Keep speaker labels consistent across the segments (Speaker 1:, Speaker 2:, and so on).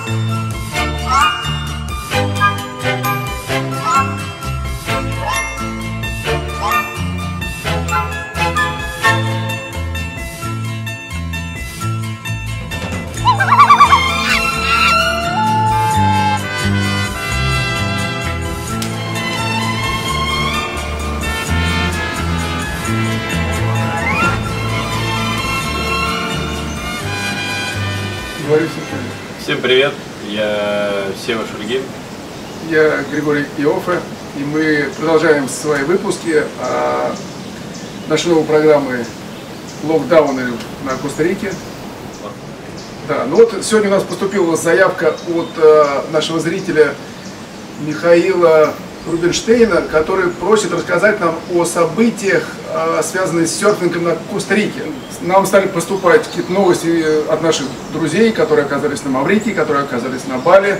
Speaker 1: Всем привет, я Сева Шульгин.
Speaker 2: Я Григорий Иоффе, и мы продолжаем свои выпуски нашей новой программы «Локдауны на Коста-Рике». Да, ну вот сегодня у нас поступила заявка от нашего зрителя Михаила Рубинштейна, который просит рассказать нам о событиях, связанных с серфингом на Коста-Рике. Нам стали поступать какие-то новости от наших друзей, которые оказались на Маврикии, которые оказались на Бали,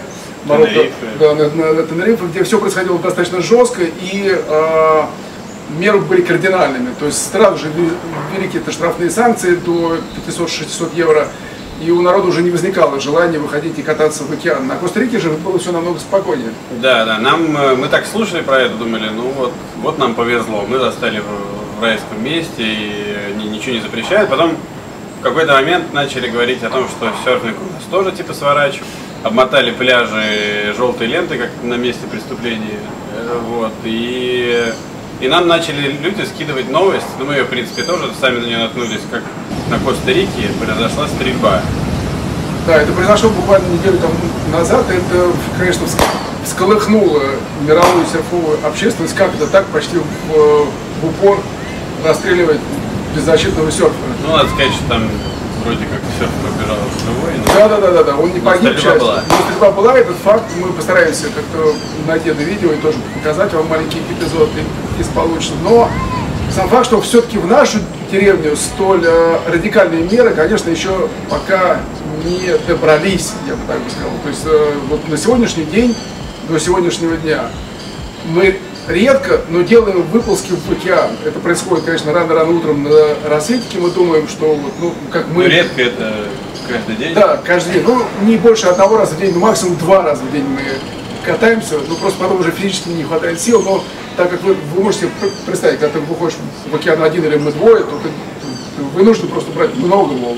Speaker 2: на Тенерифе, где все происходило достаточно жестко, и меры были кардинальными. То есть сразу же ввели какие-то штрафные санкции до 500-600 евро, и у народа уже не возникало желания выходить и кататься в океан. На Коста-Рике же было все намного спокойнее.
Speaker 1: Да, мы так слушали про это, думали, ну вот нам повезло, мы застали в райском месте, и ничего не запрещают. Потом в какой-то момент начали говорить о том, что серфинг у нас тоже типа сворачивают. Обмотали пляжи желтой лентой, как на месте преступления. Вот, и нам начали люди скидывать новость, ну мы ее в принципе тоже сами на нее наткнулись, как на Коста-Рике произошла стрельба.
Speaker 2: Да, это произошло буквально неделю назад, это, конечно, всколыхнуло мировую серфовую общественность, как-то так почти в упор расстреливать беззащитного серфера.
Speaker 1: Ну, надо сказать, что там вроде как серфер убежал живой.
Speaker 2: Да, он не погиб, но стрельба была, этот факт мы постараемся как-то найти это видео и тоже показать вам маленький эпизод из получится. Но сам факт, что все-таки в нашу деревню столь радикальные меры, конечно, еще пока не добрались, я бы так бы сказал. То есть вот на сегодняшний день, до сегодняшнего дня, мы редко, но делаем выползки в океан. Это происходит, конечно, рано-рано утром на рассветике. Мы думаем, что вот, ну, как мы...
Speaker 1: Редко это каждый день?
Speaker 2: Да, каждый день. Ну, не больше одного раза в день, ну, максимум 2 раза в день мы катаемся. Ну, просто потом уже физически не хватает сил. Но так как вы можете представить, когда ты выходишь в океан один или мы двое, то ты вынужден просто брать много волн.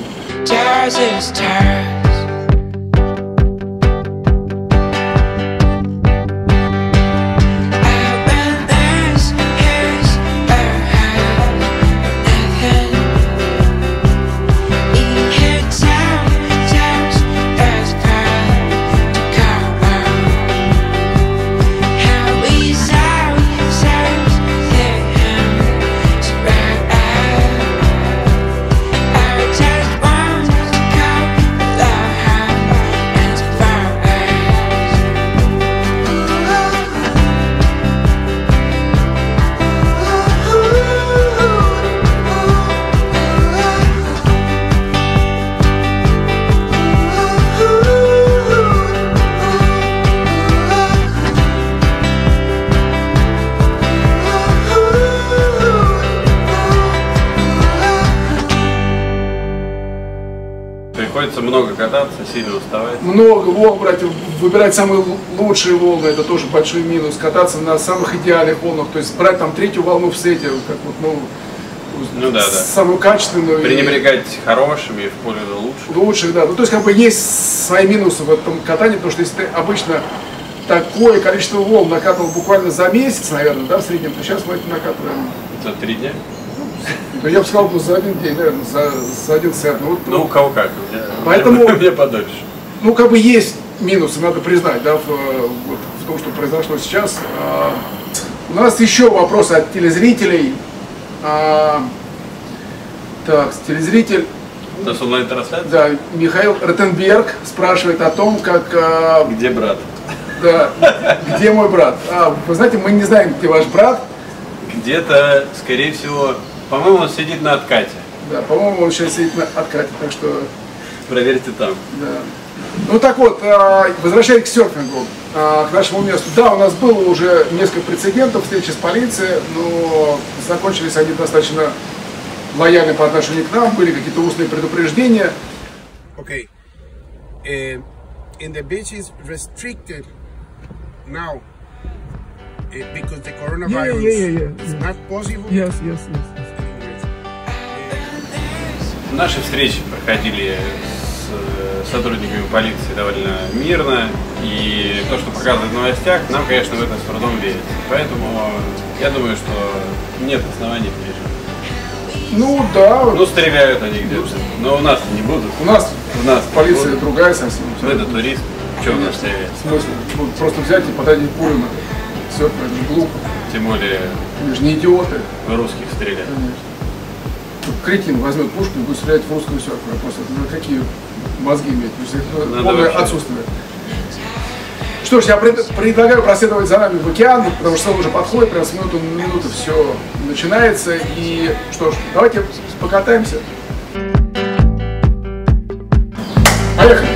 Speaker 1: Приходится много кататься, сильно уставать.
Speaker 2: Много волн брать, выбирать самые лучшие волны, это тоже большой минус. Кататься на самых идеальных волнах, то есть брать там 3-ю волну в сете, как вот, самую качественную.
Speaker 1: Пренебрегать хорошими в пользу лучших.
Speaker 2: Лучших, да. Ну, то есть как бы есть свои минусы в этом катании, потому что если ты обычно такое количество волн накатывал буквально за месяц, наверное, да, в среднем, то сейчас мы это накатываем.
Speaker 1: За 3 дня?
Speaker 2: Ну, я бы сказал, за один день, наверное, за один сет.
Speaker 1: Ну, у кого как.
Speaker 2: Поэтому,
Speaker 1: мне подольше.
Speaker 2: Ну, как бы есть минусы, надо признать, да, в том, что произошло сейчас. У нас еще вопросы от телезрителей. Так, телезритель...
Speaker 1: У нас онлайн-трансляция?
Speaker 2: Да, Михаил Ротенберг спрашивает о том, как...
Speaker 1: Где брат?
Speaker 2: Да, где мой брат? Вы знаете, мы не знаем, где ваш брат.
Speaker 1: Где-то, скорее всего, по-моему, он сидит на откате.
Speaker 2: Да, по-моему, он сейчас сидит на откате, так что...
Speaker 1: Проверьте там.
Speaker 2: Да. Ну так вот, возвращаясь к серфингу, к нашему месту. Да, у нас было уже несколько прецедентов встречи с полицией, но закончились они достаточно лояльны по отношению к нам, были какие-то устные предупреждения.
Speaker 3: Okay. in the beach is restricted now because the coronavirus is not possible.
Speaker 2: Yes.
Speaker 1: Наши встречи проходили с сотрудниками полиции довольно мирно, и то, что показывают в новостях, нам, конечно, в это с трудом верится. Поэтому я думаю, что нет оснований переживать.
Speaker 2: Ну да.
Speaker 1: Ну, стреляют они где-то, но у нас не будут.
Speaker 2: У нас полиция
Speaker 1: будут.
Speaker 2: другая совсем.
Speaker 1: Это турист. Чего у нас стреляет?
Speaker 2: Смысл? Просто взять и подать пулю на все, это глупо.
Speaker 1: Тем более
Speaker 2: Мы же не идиоты.
Speaker 1: в русских стреляют.
Speaker 2: Конечно. Кретин возьмет пушку и будет стрелять в русскую серфера. Просто какие мозги иметь? Полное отсутствие. Что ж, я предлагаю проследовать за нами в океан, потому что он уже подходит, прям с минуты на минуту все начинается. И что ж, давайте покатаемся. Поехали!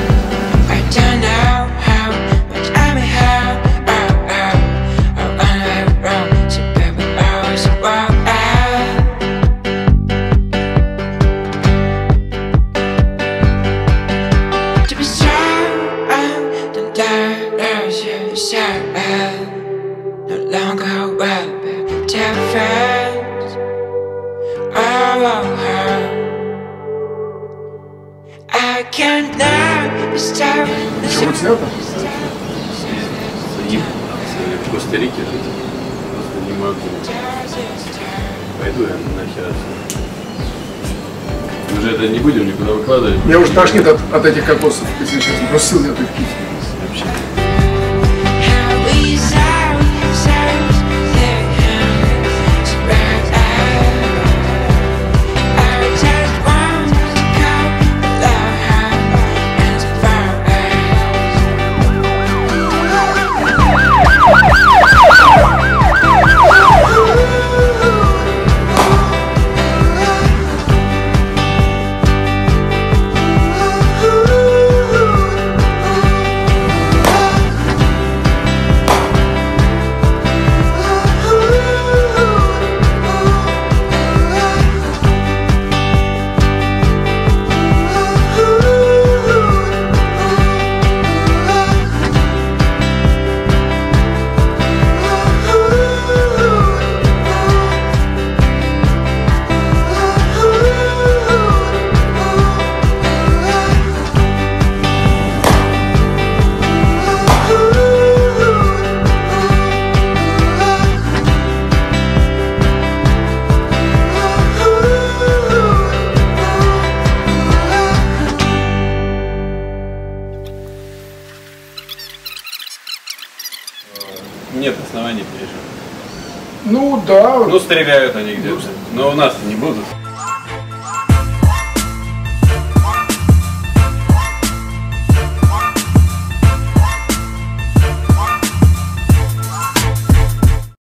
Speaker 2: Чего снято?
Speaker 1: В Коста-Рике жить просто не могу. Пойду я нахер. Мы же это не будем никуда выкладывать.
Speaker 2: Меня уже тошнит от этих кокосов, если честно. Просто сил нет их пить.
Speaker 1: Вообще. Нет оснований переживать.
Speaker 2: Ну да.
Speaker 1: Ну, стреляют они где-то, но у нас не будут.